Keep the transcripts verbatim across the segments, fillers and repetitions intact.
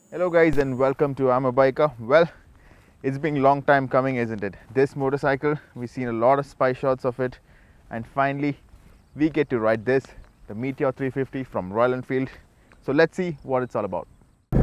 Hello guys and welcome to I'm a Biker. Well, it's been a long time coming, isn't it? This motorcycle, we've seen a lot of spy shots of it, and finally we get to ride this, the Meteor three fifty from Royal Enfield. So let's see what it's all about.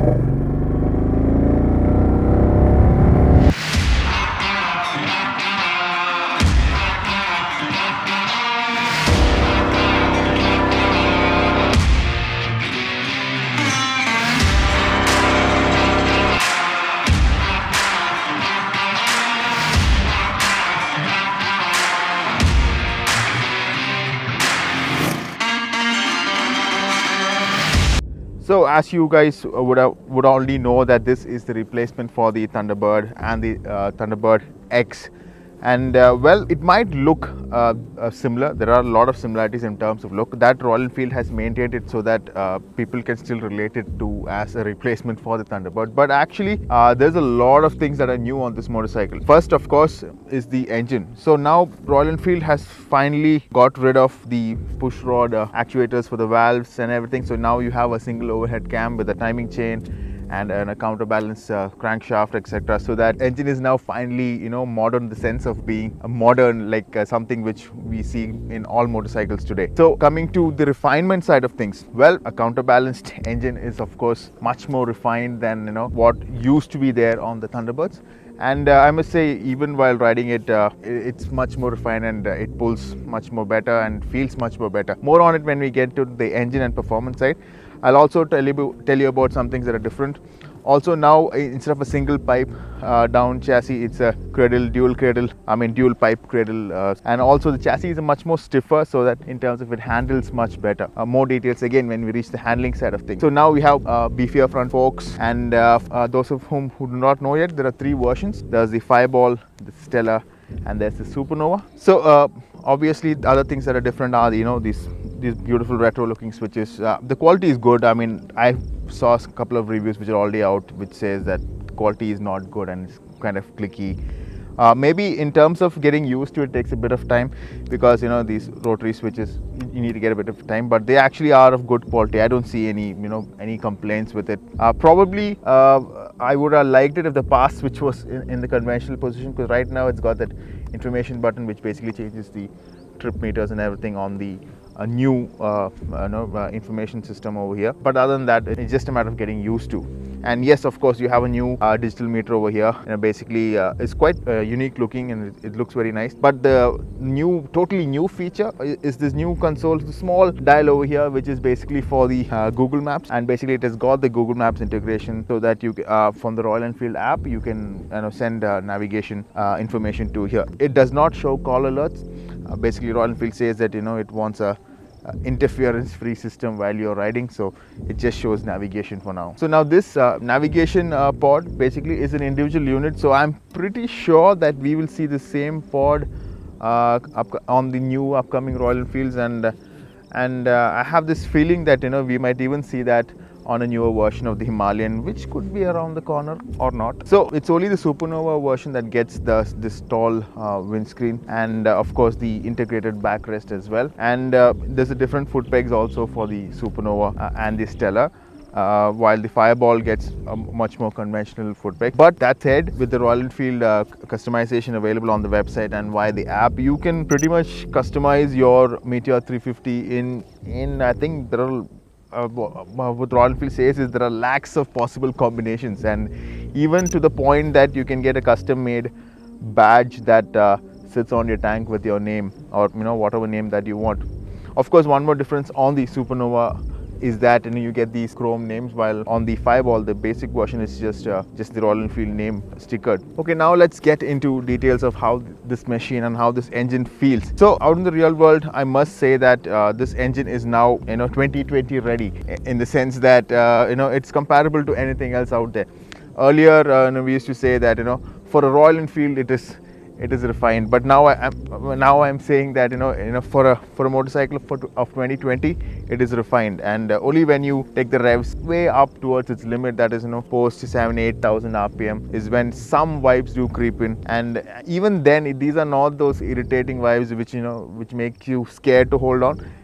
So as you guys would have, would already know that this is the replacement for the Thunderbird and the uh, Thunderbird X, and uh, well, it might look uh, uh, similar. There are a lot of similarities in terms of look. That Royal Enfield has maintained it so that uh, people can still relate it to as a replacement for the Thunderbird. But actually, uh, there's a lot of things that are new on this motorcycle. First, of course, is the engine. So now Royal Enfield has finally got rid of the push rod uh, actuators for the valves and everything. So now you have a single overhead cam with a timing chain and a counterbalance uh, crankshaft, et cetera. So that engine is now finally, you know, modern in the sense of being a modern, like uh, something which we see in all motorcycles today. So coming to the refinement side of things, well, a counterbalanced engine is of course much more refined than you know what used to be there on the Thunderbirds. And uh, I must say, even while riding it, uh, it's much more refined and uh, it pulls much more better and feels much more better. More on it when we get to the engine and performance side. I'll also tell you, tell you about some things that are different. Also now, instead of a single pipe uh, down chassis, it's a cradle, dual cradle, I mean dual pipe cradle. Uh, and also the chassis is much more stiffer, so that in terms of it handles much better. Uh, more details again when we reach the handling side of things. So now we have uh, beefier front forks, and uh, uh, those of whom who do not know yet, there are three versions. There's the Fireball, the Stella, and there's the Supernova. So uh, obviously the other things that are different are, you know, these these beautiful retro looking switches. Uh, the quality is good. I mean, I saw a couple of reviews which are already out which says that quality is not good and it's kind of clicky. Uh, maybe in terms of getting used to it takes a bit of time, because you know these rotary switches, you need to get a bit of time, but they actually are of good quality. I don't see any you know any complaints with it. Uh, probably uh, I would have liked it if the pass switch was in, in the conventional position, because right now it's got that information button which basically changes the trip meters and everything on the a new uh, uh, no, uh, information system over here. But other than that, it's just a matter of getting used to. And yes, of course, you have a new uh, digital meter over here. You know, basically, uh, it's quite uh, unique looking and it, it looks very nice. But the new, totally new feature is this new console, the small dial over here, which is basically for the uh, Google Maps. And basically, it has got the Google Maps integration, so that you uh, from the Royal Enfield app, you can you know send uh, navigation uh, information to here. It does not show call alerts. Uh, basically, Royal Enfield says that you know it wants a Uh, interference-free system while you're riding, so it just shows navigation for now. So now this uh, navigation uh, pod basically is an individual unit, so I'm pretty sure that we will see the same pod uh, up on the new upcoming Royal Enfields, and uh, and uh, I have this feeling that you know we might even see that on a newer version of the Himalayan, which could be around the corner or not. So it's only the Supernova version that gets the this tall uh, windscreen, and uh, of course the integrated backrest as well. And uh, there's a different foot pegs also for the Supernova uh, and the Stella. Uh, while the Fireball gets a much more conventional foot peg. But that said, with the Royal Enfield uh, customization available on the website and via the app, you can pretty much customize your Meteor three fifty in in I think there are Uh, what Royal Enfield says is there are lakhs of possible combinations, and even to the point that you can get a custom made badge that uh, sits on your tank with your name, or you know whatever name that you want. Of course, one more difference on the Supernova is that you know you get these chrome names, while on the Fireball the basic version is just uh, just the Royal Enfield name stickered. Okay, now let's get into details of how this machine and how this engine feels. So out in the real world, I must say that uh, this engine is now you know twenty twenty ready, in the sense that uh, you know it's comparable to anything else out there. Earlier uh, you know, we used to say that you know for a Royal Enfield it is it is refined, but now I am now I'm saying that you know you know for a for a motorcycle for, of twenty twenty it is refined, and uh, only when you take the revs way up towards its limit, that is you know post seven eight thousand R P M, is when some vibes do creep in. And even then, it, these are not those irritating vibes which you know which make you scared to hold on.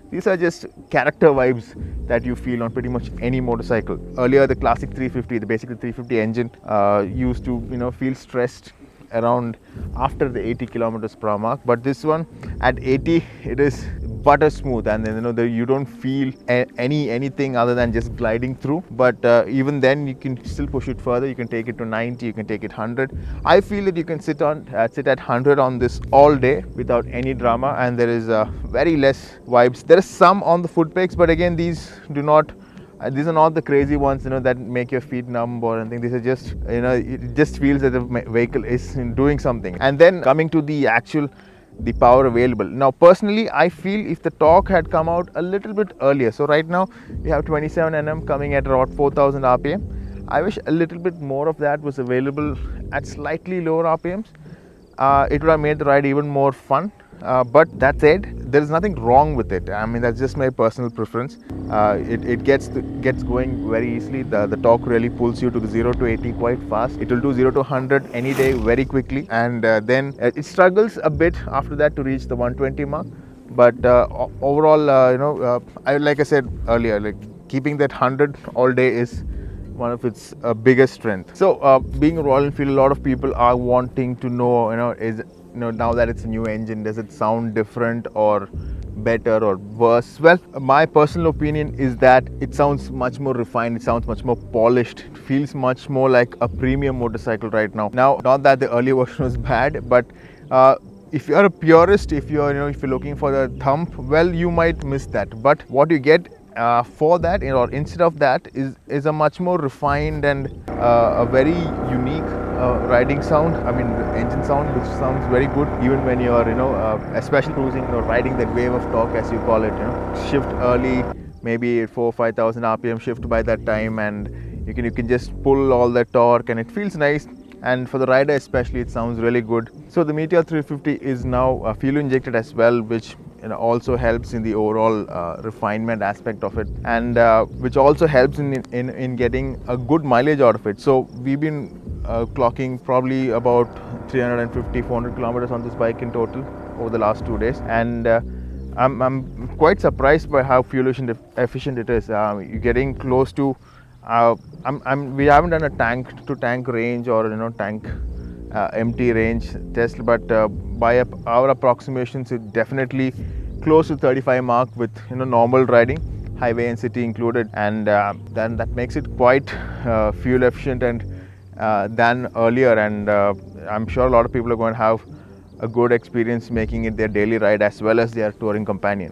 These are just character vibes that you feel on pretty much any motorcycle. Earlier, the classic three fifty, the basically three fifty engine, uh, used to you know feel stressed around after the eighty kilometers per hour mark, but this one at eighty, it is butter smooth, and then you know the, you don't feel a, any anything other than just gliding through. But uh, even then, you can still push it further. You can take it to ninety, you can take it one hundred. I feel that you can sit on uh, sit at one hundred on this all day without any drama, and there is uh, very less vibes. There is some on the foot pegs, but again, these do not Uh, these are not the crazy ones, you know, that make your feet numb or anything. These are just, you know, it just feels that the vehicle is doing something. And then coming to the actual, the power available. Now, personally, I feel if the torque had come out a little bit earlier. So right now, we have twenty-seven N M coming at around four thousand R P M. I wish a little bit more of that was available at slightly lower R P Ms. Uh, it would have made the ride even more fun. Uh, but that said, there is nothing wrong with it. I mean, that's just my personal preference. Uh, it, it gets to, gets going very easily. The, the torque really pulls you to the zero to eighty quite fast. It will do zero to one hundred any day very quickly, and uh, then uh, it struggles a bit after that to reach the one twenty mark. But uh, overall, uh, you know, uh, I like I said earlier, like keeping that one hundred all day is one of its uh, biggest strength. So, uh, being a Royal Enfield, a lot of people are wanting to know, you know, is you know now that it's a new engine, does it sound different or better or worse? Well, my personal opinion is that it sounds much more refined, it sounds much more polished, it feels much more like a premium motorcycle right now. Now, not that the earlier version was bad, but uh, if you're a purist, if you're you know if you're looking for the thump, well, you might miss that. But what you get uh, for that, you know, or instead of that, is is a much more refined and uh, a very unique Uh, riding sound. I mean, the engine sound, which sounds very good even when you're, you know, uh, especially cruising or riding that wave of torque, as you call it. You know, shift early, maybe four or five thousand R P M shift by that time, and you can you can just pull all that torque, and it feels nice. And for the rider especially, it sounds really good. So the Meteor three fifty is now uh, fuel injected as well, which you know, also helps in the overall uh, refinement aspect of it, and uh, which also helps in, in in getting a good mileage out of it. So we've been uh, clocking probably about three fifty to four hundred kilometers on this bike in total over the last two days, and uh, I'm, I'm quite surprised by how fuel efficient it is. Uh, you're getting close to uh, I'm, I'm, we haven't done a tank to tank range or you know tank uh, empty range test, but uh, by our approximations, it definitely close to thirty-five mark with you know normal riding, highway and city included, and uh, then that makes it quite uh, fuel efficient and uh, than earlier. And uh, I'm sure a lot of people are going to have a good experience making it their daily ride as well as their touring companion.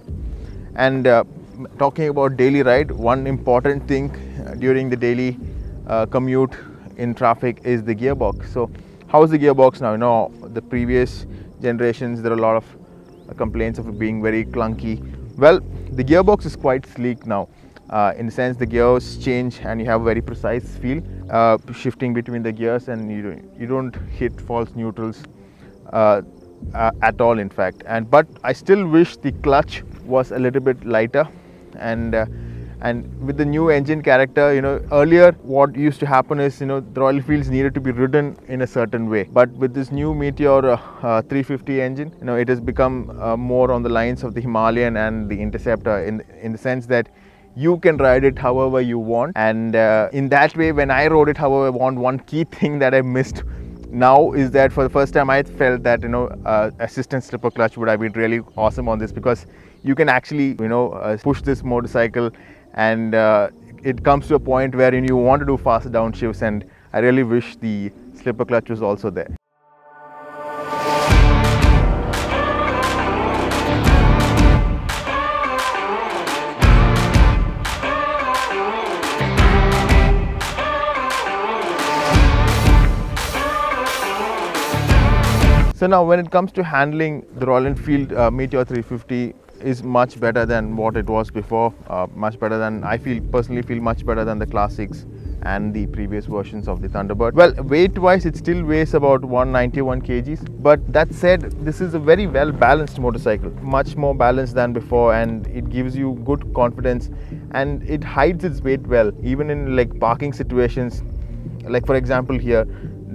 And uh, talking about daily ride, one important thing during the daily uh, commute in traffic is the gearbox. So how is the gearbox now? You know, the previous generations, there are a lot of uh, complaints of it being very clunky. Well, the gearbox is quite sleek now. Uh, in the sense, the gears change and you have a very precise feel, uh, shifting between the gears, and you don't, you don't hit false neutrals uh, uh, at all, in fact. And but I still wish the clutch was a little bit lighter, and uh, and with the new engine character, you know, earlier what used to happen is, you know, the Royal Enfields needed to be ridden in a certain way, but with this new Meteor uh, uh, three fifty engine, you know, it has become uh, more on the lines of the Himalayan and the Interceptor, in in the sense that you can ride it however you want. And uh, in that way, when I rode it however I want, one key thing that I missed now is that for the first time I felt that, you know, uh, assistant slipper clutch would have been really awesome on this, because you can actually, you know, uh, push this motorcycle, and uh, it comes to a point where you want to do faster downshifts, and I really wish the slipper clutch was also there. So now when it comes to handling, the Royal Enfield uh, Meteor three fifty is much better than what it was before, uh, much better than, I feel, personally feel much better than the classics and the previous versions of the Thunderbird. Well, weight wise, it still weighs about one ninety-one kilograms, but that said, this is a very well balanced motorcycle, much more balanced than before, and it gives you good confidence, and it hides its weight well, even in like parking situations. Like for example here,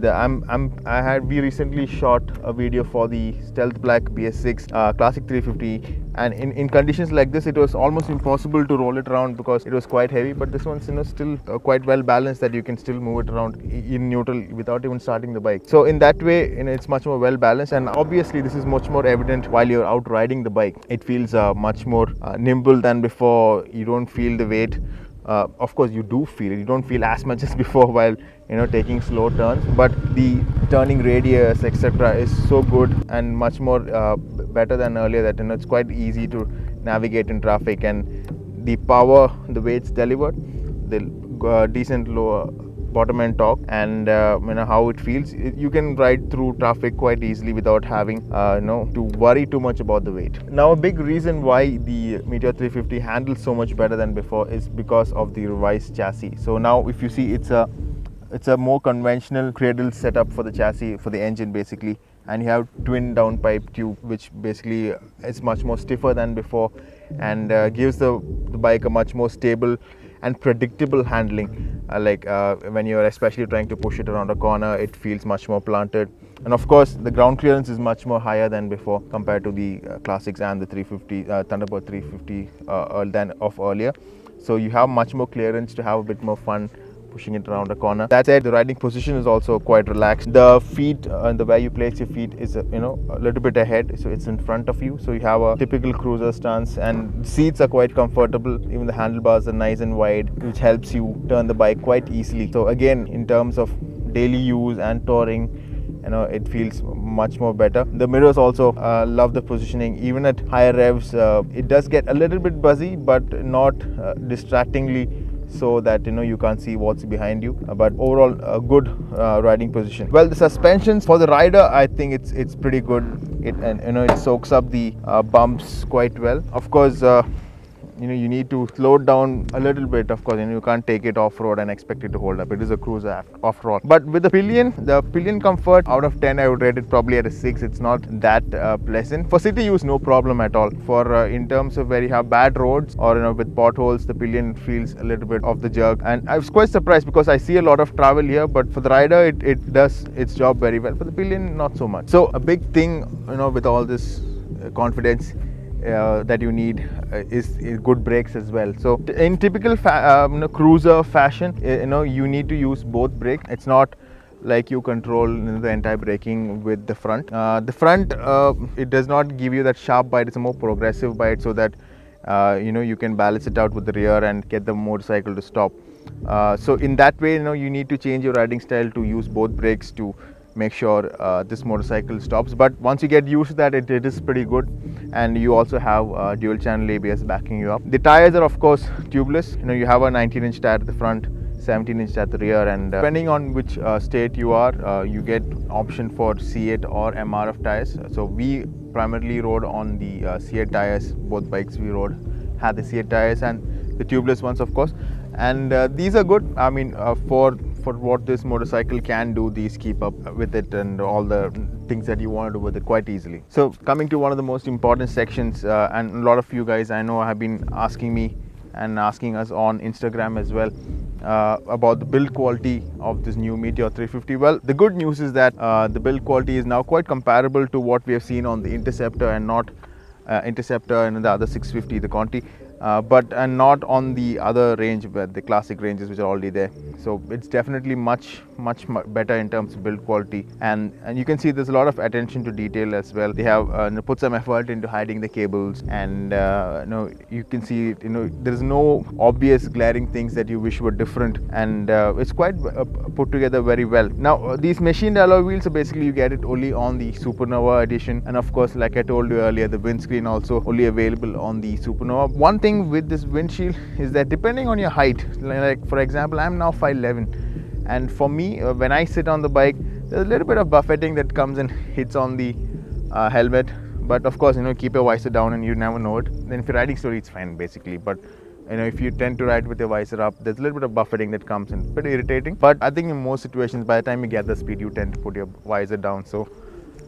the, I'm, I'm, I had we recently shot a video for the Stealth Black B S six uh, Classic three fifty, and in, in conditions like this it was almost impossible to roll it around because it was quite heavy, but this one's, you know, still uh, quite well balanced that you can still move it around in neutral without even starting the bike. So in that way, you know, it's much more well balanced, and obviously this is much more evident while you're out riding the bike. It feels uh, much more uh, nimble than before. You don't feel the weight. Uh, of course you do feel it, you don't feel as much as before while, you know, taking slow turns, but the turning radius, etc., is so good and much more uh, better than earlier that, you know, it's quite easy to navigate in traffic. And the power, the way it's delivered, the uh, decent lower bottom end torque, and uh, you know how it feels, you can ride through traffic quite easily without having uh, you know to worry too much about the weight. Now, a big reason why the Meteor three fifty handles so much better than before is because of the revised chassis. So now if you see, it's a it's a more conventional cradle setup for the chassis, for the engine basically, and you have twin downpipe tube, which basically is much more stiffer than before, and uh, gives the, the bike a much more stable and predictable handling. Uh, like uh, when you're especially trying to push it around a corner, it feels much more planted. And of course, the ground clearance is much more higher than before compared to the uh, Classics and the three fifty, uh, Thunderbird three fifty uh, than of earlier. So you have much more clearance to have a bit more fun pushing it around a corner. That said, the riding position is also quite relaxed. The feet uh, and the way you place your feet is uh, you know a little bit ahead, so it's in front of you, so you have a typical cruiser stance, and seats are quite comfortable. Even the handlebars are nice and wide, which helps you turn the bike quite easily. So again, in terms of daily use and touring, you know, it feels much more better. The mirrors also uh, love the positioning. Even at higher revs, uh, it does get a little bit buzzy, but not uh, distractingly, so that you know you can't see what's behind you, uh, but overall a good uh, riding position. Well, the suspensions for the rider, I think it's it's pretty good. It and you know it soaks up the uh, bumps quite well. Of course, uh, you know you need to slow it down a little bit. Of course, you know you can't take it off road and expect it to hold up. It is a cruiser off road. But with the pillion, the pillion comfort, out of ten, I would rate it probably at a six. It's not that uh, pleasant for city use, no problem at all. For uh, in terms of where you have bad roads or you know with potholes, the pillion feels a little bit of the jerk. And I was quite surprised because I see a lot of travel here, but for the rider, it, it does its job very well. For the pillion, not so much. So a big thing, you know, with all this uh, confidence Uh, that you need uh, is, is good brakes as well. So in typical fa um, you know, cruiser fashion, you know you need to use both brakes. It's not like you control you know, the entire braking with the front. Uh, the front uh, it does not give you that sharp bite. It's a more progressive bite, so that uh, you know you can balance it out with the rear and get the motorcycle to stop. Uh, so in that way, you know you need to change your riding style to use both brakes to make sure uh, this motorcycle stops. But once you get used to that, it, it is pretty good. And you also have uh, dual channel A B S backing you up. The tires are of course tubeless. You know you have a nineteen inch tire at the front, seventeen inch at the rear, and uh, depending on which uh, state you are, uh, you get option for C eight or M R F tires. So we primarily rode on the uh, C eight tires. Both bikes we rode had the C eight tires and the tubeless ones, of course. And uh, these are good. I mean, uh, for for what this motorcycle can do, these keep up with it and all the things that you want to do with it quite easily. So coming to one of the most important sections, uh, and a lot of you guys I know have been asking me and asking us on Instagram as well uh, about the build quality of this new Meteor three fifty. Well, the good news is that uh, the build quality is now quite comparable to what we have seen on the Interceptor, and not uh, Interceptor and the other six fifty, the Conti. Uh, but and not on the other range, but the classic ranges which are already there. So it's definitely much much better in terms of build quality, and and you can see there's a lot of attention to detail as well. They have uh, put some effort into hiding the cables, and uh, you know you can see you know there's no obvious glaring things that you wish were different, and uh, it's quite uh, put together very well. Now uh, these machined alloy wheels, so basically you get it only on the Supernova edition, and of course, like I told you earlier, the windscreen also only available on the Supernova. One thing with this windshield is that depending on your height, like for example I'm now five eleven, and for me uh, when I sit on the bike, there's a little bit of buffeting that comes and hits on the uh, helmet. But of course, you know keep your visor down and you never know it. Then if you're riding slowly, it's fine basically. But you know if you tend to ride with your visor up, there's a little bit of buffeting that comes in, pretty irritating. But I think in most situations, by the time you get the speed, you tend to put your visor down, so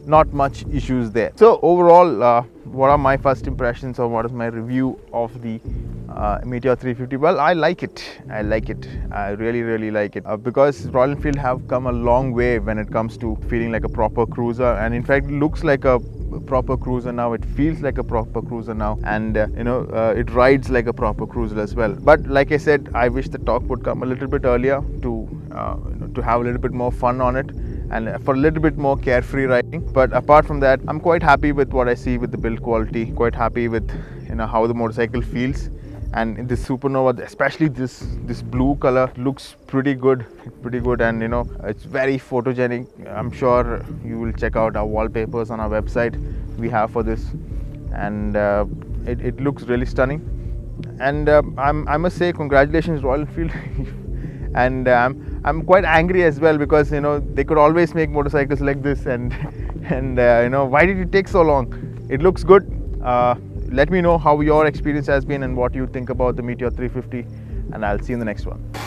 not much issues there. So overall, uh, what are my first impressions, or what is my review of the uh, Meteor three fifty? Well, I like it. I like it. I really, really like it uh, because Royal Enfield have come a long way when it comes to feeling like a proper cruiser, and in fact, it looks like a proper cruiser now. It feels like a proper cruiser now, and uh, you know, uh, it rides like a proper cruiser as well. But like I said, I wish the torque would come a little bit earlier to uh, you know, to have a little bit more fun on it, and for a little bit more carefree riding. But apart from that, I'm quite happy with what I see with the build quality, quite happy with you know how the motorcycle feels. And in this Supernova, especially this this blue color, looks pretty good, pretty good, and you know it's very photogenic. I'm sure you will check out our wallpapers on our website we have for this, and uh, it, it looks really stunning. And uh, I'm, I must say, congratulations, Royal Enfield. And um, I'm quite angry as well, because you know they could always make motorcycles like this, and and uh, you know why did it take so long? It looks good. Uh, let me know how your experience has been and what you think about the Meteor three fifty, and I'll see you in the next one.